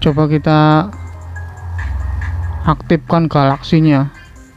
Coba kita aktifkan galaksinya.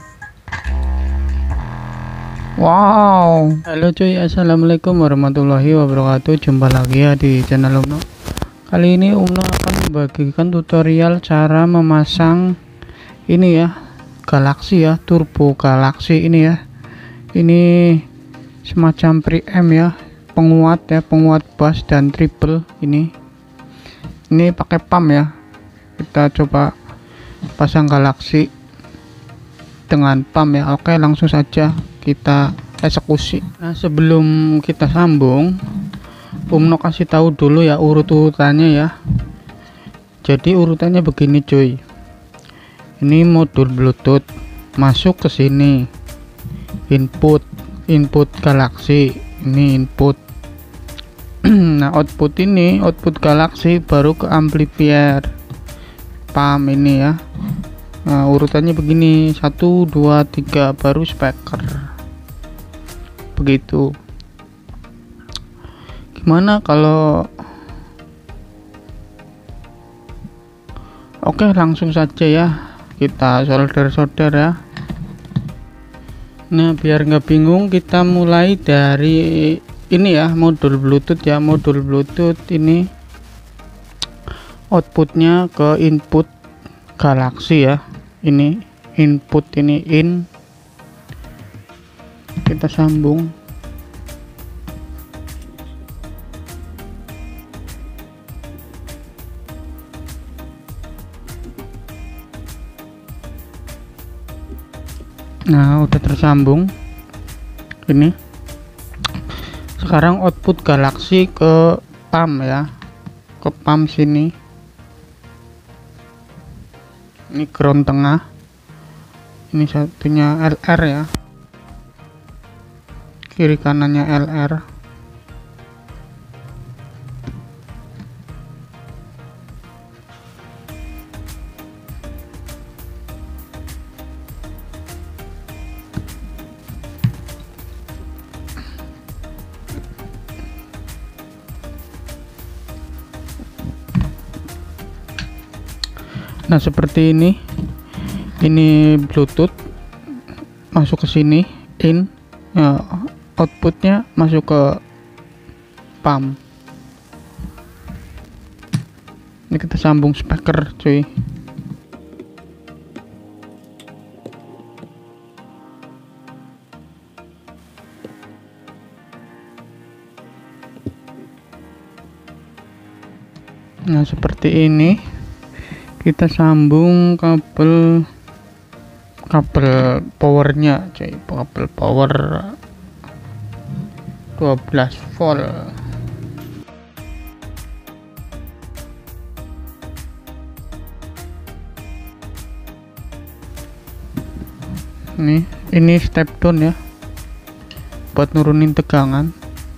Wow, halo cuy, assalamualaikum warahmatullahi wabarakatuh. Jumpa lagi ya di channel Umno. Kali ini Umno akan membagikan tutorial cara memasang ini ya, galaksi ya, turbo galaksi ini ya. Ini semacam preamp ya, penguat ya, penguat bass dan treble ini pakai pump ya. Kita coba pasang galaksi dengan pump ya. Oke, langsung saja kita eksekusi. Nah, sebelum kita sambung, Umno kasih tahu dulu ya urut-urutannya ya. Jadi urutannya begini cuy. Ini modul Bluetooth masuk ke sini. Input galaksi, ini input. Nah, output galaksi baru ke amplifier pump ini ya. Nah, urutannya begini, 1 2 3 baru speaker, begitu. Gimana kalau oke, langsung saja ya kita solder ya. Nah, biar nggak bingung, kita mulai dari ini ya, modul Bluetooth ya. Modul Bluetooth ini outputnya ke input galaksi ya. Ini input, ini in, kita sambung. Nah, udah tersambung ini. Sekarang output galaksi ke pump ya, ke pump sini. Ini ground tengah, ini satunya LR ya, kiri kanannya LR. Nah, seperti ini Bluetooth masuk ke sini, in ya, outputnya masuk ke pump. Ini kita sambung speaker cuy. Nah, seperti ini. Kita sambung kabel powernya cuy, kabel power 12 volt. Ini step down ya, buat nurunin tegangan.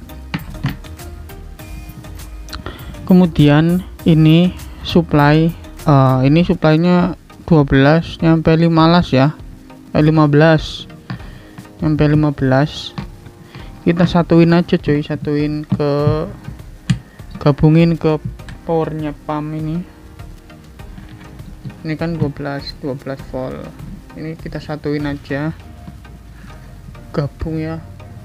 Kemudian ini supply, ini supply-nya 12 nyampe 15 ya, 15 nyampe 15. Kita satuin aja cuy, gabungin ke powernya pump ini. Ini kan 12 volt. Ini kita satuin aja, gabung ya,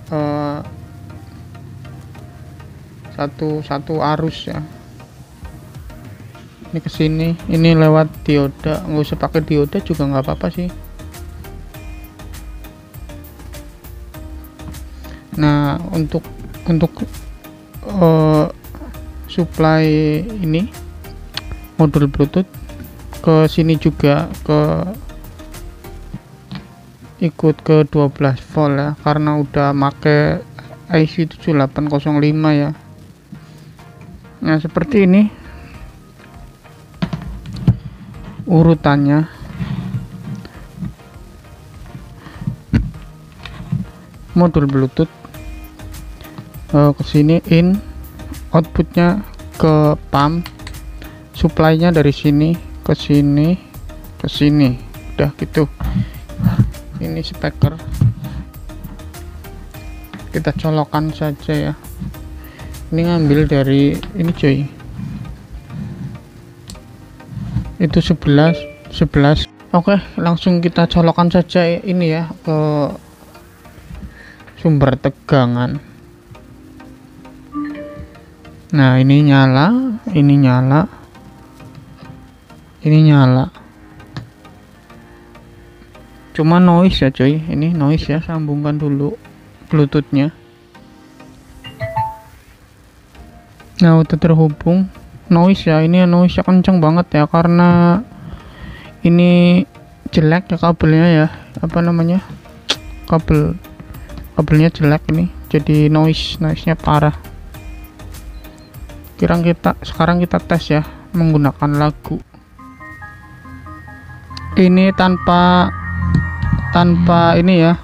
satu arus ya. Ini ke sini, ini lewat dioda. Nggak usah pakai dioda juga nggak apa-apa sih. Nah, untuk supply ini modul Bluetooth ke sini juga, ikut ke 12 volt ya, karena udah make IC 7805 ya. Nah, seperti ini urutannya. Modul Bluetooth ke sini, in, outputnya ke pump, supply-nya dari sini ke sini, udah gitu. Ini speaker, kita colokan saja ya. Ini ngambil dari ini cuy, itu 11. Oke, langsung kita colokan saja ini ya ke sumber tegangan. Nah, ini nyala, ini nyala, ini nyala. Cuma noise ya coy, ini noise ya. Sambungkan dulu bluetoothnya. Nah, udah terhubung. Noise ya, ini noise nya kenceng banget ya, karena ini jelek ya kabelnya ya, apa namanya, kabelnya jelek ini, jadi noise-nya parah. Sekarang kita tes ya menggunakan lagu ini tanpa ini ya,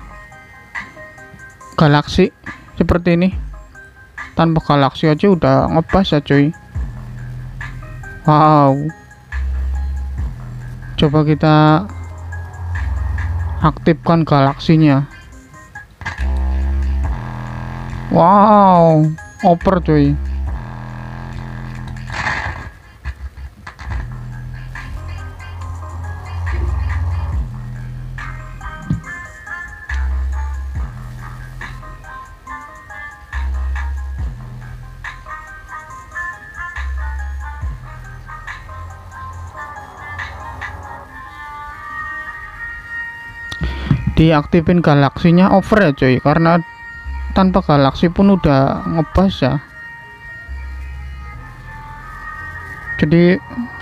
Galaxy seperti ini. Tanpa Galaxy aja udah ngebas ya cuy. Wow, coba kita aktifkan Galaxinya. Wow, oper cuy. Diaktifin Galaxinya over ya cuy, karena tanpa Galaxy pun udah ngebas ya. Jadi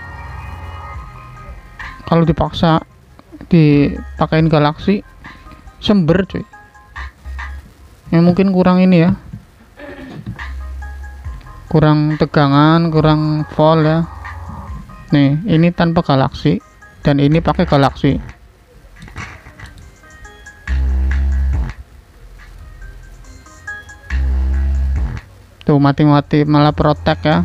kalau dipaksa dipakein Galaxy sember cuy. Ya mungkin kurang ini ya, kurang tegangan, kurang volt ya. Nih, ini tanpa Galaxy dan ini pakai Galaxy. Tuh mati-mati malah protek ya.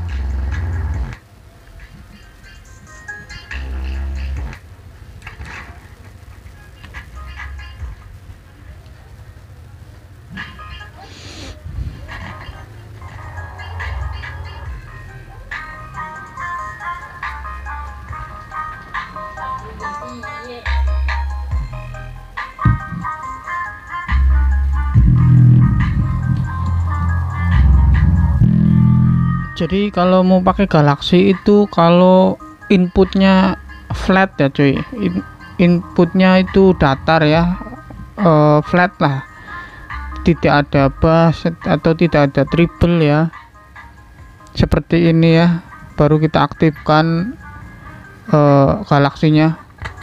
Jadi kalau mau pakai Galaxy itu kalau inputnya flat ya cuy, inputnya itu datar ya, flat lah, tidak ada bass atau tidak ada treble ya, seperti ini ya, baru kita aktifkan Galaxinya.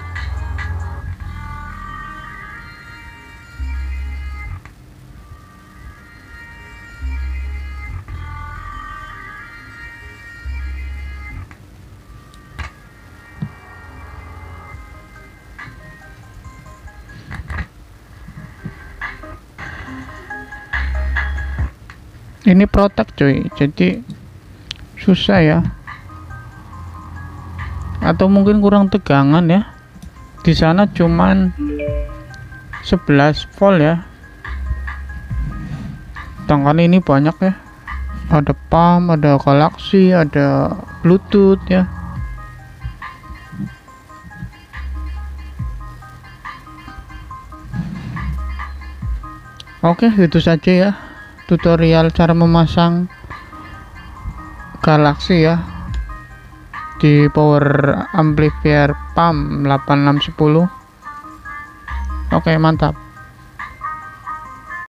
Ini protek cuy, jadi susah ya, atau mungkin kurang tegangan ya. Di sana cuman 11 volt ya, sedangkan ini banyak ya, ada pump, ada Galaxy, ada Bluetooth ya. Oke, itu saja ya tutorial cara memasang Galaxy ya di power amplifier pump 8610. Oke, mantap.